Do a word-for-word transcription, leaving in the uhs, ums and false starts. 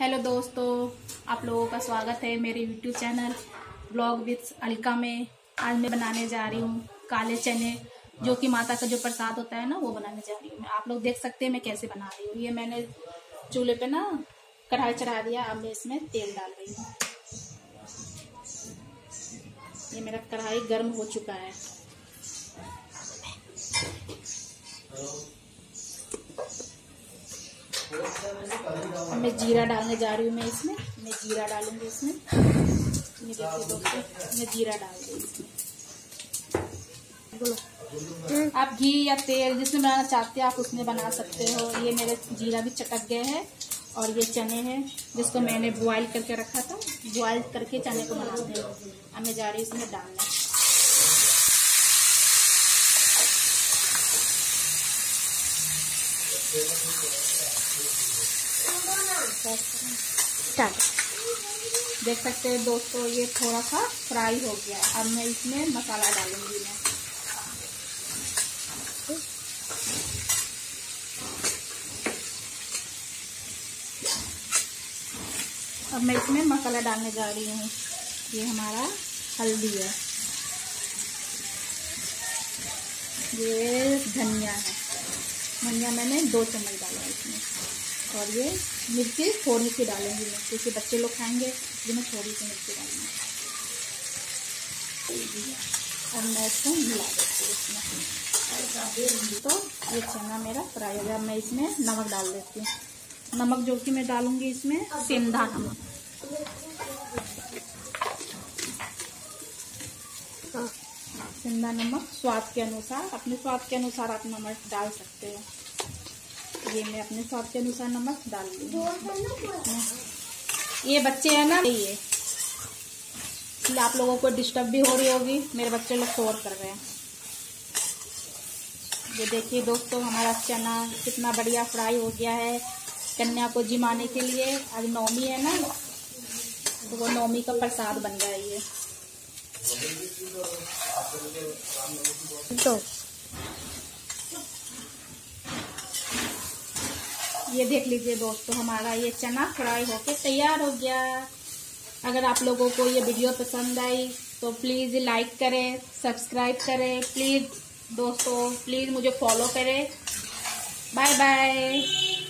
Hello दोस्तों, आप लोगों का स्वागत है मेरे YouTube channel blog with Alka में। आज मैं बनाने जा रही हूँ काले चने, जो कि माता का जो प्रसाद होता है ना, वो बनाने जा रही हूँ। आप लोग देख सकते हैं मैं कैसे बना रही हूँ। ये मैंने चूल्हे पे ना कढ़ाई चढ़ा दिया। अब मैं इसमें तेल डाल रही हूँ। ये मेरा कढ़ाई गर्म हो चुका है। मैं जीरा डालने जा रही हूँ। मैं इसमें मैं जीरा डालूंगी इसमें। ये देखिए दोस्तों, मैं जीरा डाल दी इसमें। आप घी या तेल जिसमें बनाना चाहते हैं आप उसमें बना सकते हो। ये मेरे जीरा भी चटक गए हैं। और ये चने हैं जिसको मैंने बॉयल करके रखा था। बॉयल करके चने को बनाते हैं। अब मैं जा रही हूँ इसमें डालने। देख सकते हैं दोस्तों, ये थोड़ा सा फ्राई हो गया। अब मैं इसमें मसाला डालूंगी। मैं अब मैं इसमें मसाला डालने जा रही हूँ। ये हमारा हल्दी है, ये धनिया है। धनिया मैंने दो चम्मच डाला है इसमें। और ये मिर्ची थोड़ी सी डालेंगी मैं, क्योंकि बच्चे लोग खाएंगे तो मैं थोड़ी सी मिर्ची डालूंगी। और मैं इसको मिला देती हूँ इसमें। तो ये चना मेरा फ्राई हो गया। मैं इसमें नमक डाल देती हूँ। नमक जो कि मैं डालूंगी इसमें सेंधा नमक। सेंधा नमक स्वाद के अनुसार, अपने स्वाद के अनुसार आप नमक डाल सकते हो। ये मैं अपने स्वाद के अनुसार नमक डाल दी। ये बच्चे हैं ना, ये आप लोगों को डिस्टर्ब भी हो रही होगी। मेरे बच्चे लोग शोर कर रहे हैं। ये देखिए दोस्तों, हमारा चना कितना बढ़िया फ्राई हो गया है। कन्या को जिमाने के लिए, आज नौमी है ना, तो वो नौमी का प्रसाद बन रहा है। ये तो ये देख लीजिए दोस्तों, हमारा ये चना फ्राई होके तैयार हो गया। अगर आप लोगों को ये वीडियो पसंद आई तो प्लीज़ लाइक करें, सब्सक्राइब करें। प्लीज़ दोस्तों, प्लीज़ मुझे फॉलो करें। Bye bye.